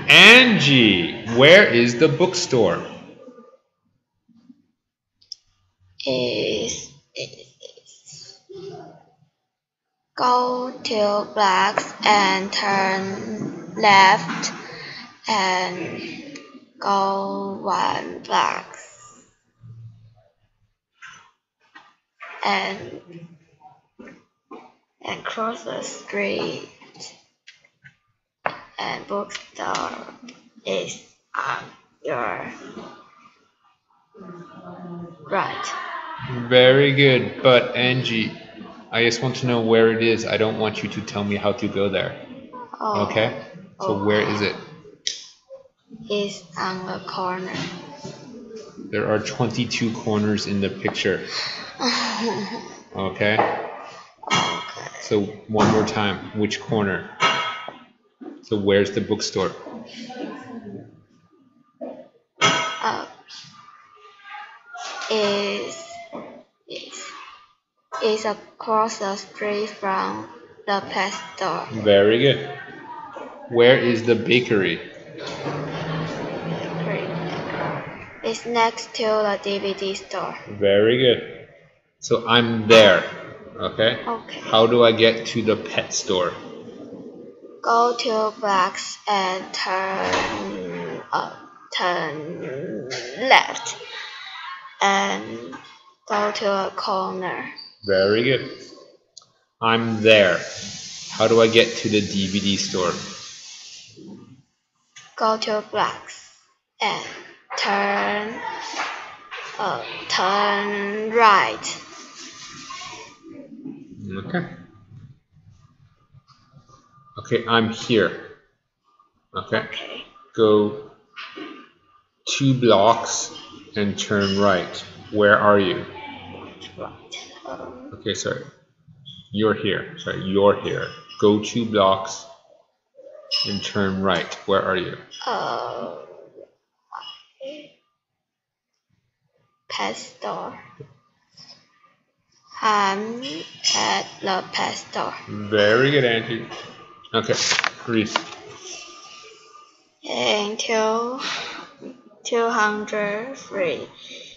Angie, where is the bookstore? Is go to blocks and turn left and go 1 block and cross the street and bookstore is on your right. Very good. But Angie, I just want to know where it is. I don't want you to tell me how to go there. Okay? So where is it? It's on the corner. There are 22 corners in the picture. Okay? So one more time. Which corner? So where's the bookstore? Is across the street from the pet store. Very good. Where is the bakery? It's next to the DVD store. Very good. So I'm there. Okay? Okay. How do I get to the pet store? Go 2 blocks and turn left and go to a corner. Very good. I'm there. How do I get to the DVD store? Go 2 blocks and turn right. Okay. Okay, I'm here. Okay. Go 2 blocks and turn right. Where are you? Okay, sorry. You're here. Sorry, you're here. Go 2 blocks and turn right. Where are you? Pet store. I'm at the pet store. Very good, Angie. Okay, Reese. In 203,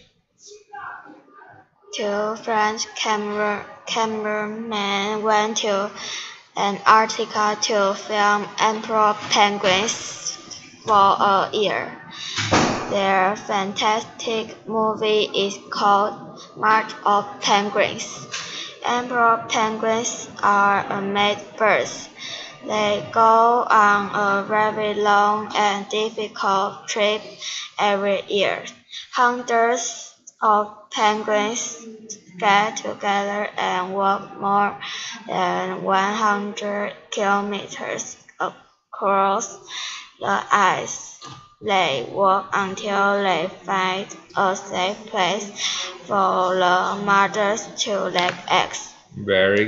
2 French cameramen went to Antarctica to film emperor penguins for a year. Their fantastic movie is called March of Penguins. Emperor penguins are amazing birds. They go on a very long and difficult trip every year. Hundreds of penguins get together and walk more than 100 kilometers across the ice. They walk until they find a safe place for the mothers to lay eggs. Very